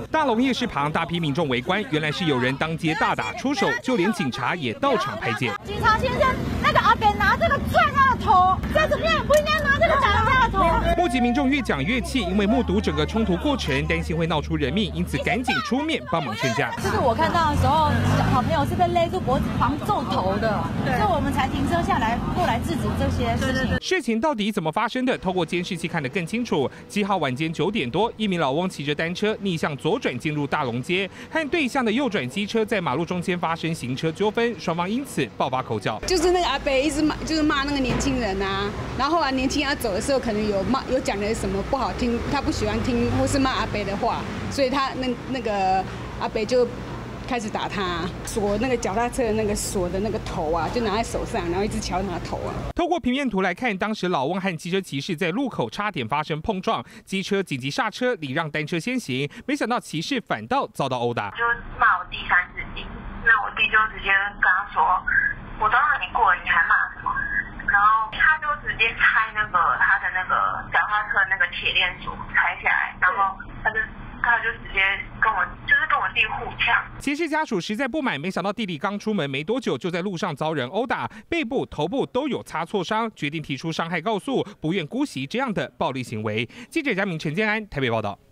大龙夜市旁大批民众围观，原来是有人当街大打出手，就连警察也到场拍检。 警察先生，那个阿伯拿这个踹他的头，再怎么样不应该拿这个打人家的头。 目击民众越讲越气，因为目睹整个冲突过程，担心会闹出人命，因此赶紧出面帮忙劝架。 就是我看到的时候，好朋友是被勒住脖子、狂揍头的，所以我们才停车下来过来制止这些事情。 事情到底怎么发生的？透过监视器看得更清楚。7号晚间9点多，一名老翁骑着单车逆向左转进入大龙街，和对向的右转机车在马路中间发生行车纠纷，双方因此爆发口角。 就是那个阿伯一直骂那个年轻人啊，然后年轻人要走的时候，可能有讲了什么不好听，他不喜欢听或是骂阿伯的话，所以他那个阿伯就开始打他，锁那个脚踏车的那个锁的那个头啊，就拿在手上，然后一直敲他的头啊。 透过平面图来看，当时老翁和机车骑士在路口差点发生碰撞，机车紧急刹车礼让单车先行，没想到骑士反倒遭到殴打， 就骂我弟3、4句，那我弟就直接跟他说，我都让你过了，你还骂什么？然后他就直接拆他的那个脚踏车那个铁链锁拆下来，然后他就直接跟我弟互呛。 骑士家属实在不满，没想到弟弟刚出门没多久，就在路上遭人殴打，背部、头部都有擦挫伤，决定提出伤害告诉，不愿姑息这样的暴力行为。记者嘉明、陈建安台北报道。